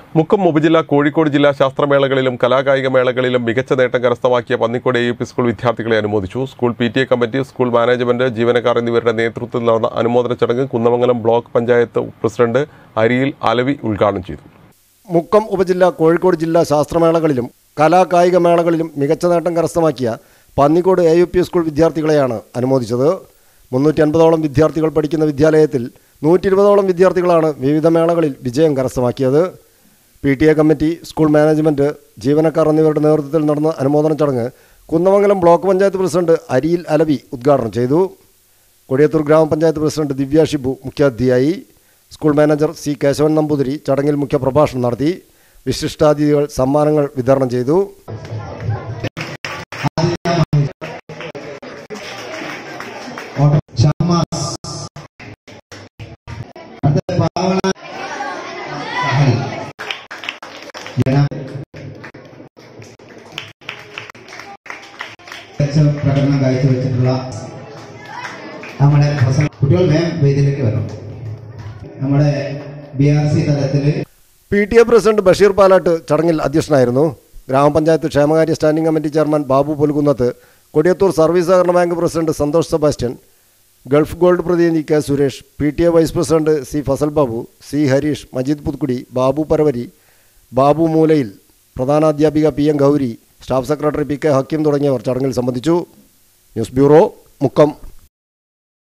മുക്കം ഉപജില്ല കോഴിക്കോട് ജില്ലാ ശാസ്ത്രമേളകളിലും കലാകായിക മേളകളിലും മികച്ച നേട്ടം കരസ്ഥമാക്കിയ പന്നിക്കോട് AUP സ്കൂൾ വിദ്യാർത്ഥികളെ അനുമോദിച്ചു. School PTA committee, school management, ജീവനക്കാർ എന്നിവരുടെ നേതൃത്വത്തിൽ നടന്ന അനുമോദന ചടങ്ങ് കുന്നമംഗലം ബ്ലോക്ക് പഞ്ചായത്ത് പ്രസിഡന്റ് അരിയിൽ അലവി ഉദ്ഘാടനം ചെയ്തു. മുക്കം ഉപജില്ല കോഴിക്കോട് ജില്ലാ ശാസ്ത്രമേളകളിലും കലാകായിക മേളകളിലും മികച്ച നേട്ടം കരസ്ഥമാക്കിയ പന്നിക്കോട് AUP സ്കൂൾ വിദ്യാർത്ഥികളെയാണ് അനുമോദിച്ചത്. 350ഓളം വിദ്യാർത്ഥികൾ പഠിക്കുന്ന വിദ്യാലയത്തിൽ 120ഓളം വിദ്യാർത്ഥികളാണ് വിവിധ മേളകളിൽ വിജയം കരസ്ഥമാക്കിയത്. PTA കമ്മിറ്റി, സ്കൂൾ മാനേജ്മെന്റ്, ജീവനക്കാർ എന്നിവരുടെ നേതൃത്വത്തിൽ നടന്ന അനുമോദന ചടങ്ങ് കുന്നമംഗലം ബ്ലോക്ക് പഞ്ചായത്ത് പ്രസിഡന്റ് അരിയിൽ അലവി ഉദ്ഘാടനം ചെയ്തു. കൊടിയത്തൂർ ഗ്രാമപഞ്ചായത്ത് പ്രസിഡന്റ് ദിവ്യ ഷിബു മുഖ്യാതിഥിയായി. School manager C. Keshavan Namboothiri ചടങ്ങിൽ മുഖ്യപ്രഭാഷണം നടത്തി. വിശിഷ്ടാതിഥികൾ സമ്മാനങ്ങൾ വിതരണം ചെയ്തു. പ്രകടനം കാഴ്ചവെച്ചിട്ടുള്ള നമ്മുടെ കുട്ടികൾ വേദിയിലേക്ക് വരണം. നമ്മുടെ BRC തലത്തിൽ PTA പ്രസിഡന്റ് ബഷീർ പാലാട്ട് ചടങ്ങിൽ അധ്യക്ഷനായിരുന്നു. ഗ്രാമപഞ്ചായത്ത് ക്ഷേമകാര്യ standing committee chairman Babu Pulkunnath, Kodiyathur service സഹകരണ bank president Santhosh Sebastian, Gulf Gold പ്രതിനിധി K. Suresh, PTA vice president C. Fazal Babu, C. Harish, Majeed Puthkudi, Babu Paravari, Babu Moolayil, പ്രധാനാധ്യാപിക PM Gowri, staff secretary PK Hakeem തുടങ്ങിയവർ ചടങ്ങിൽ സംബന്ധിച്ചു. News bureau, Mukkam.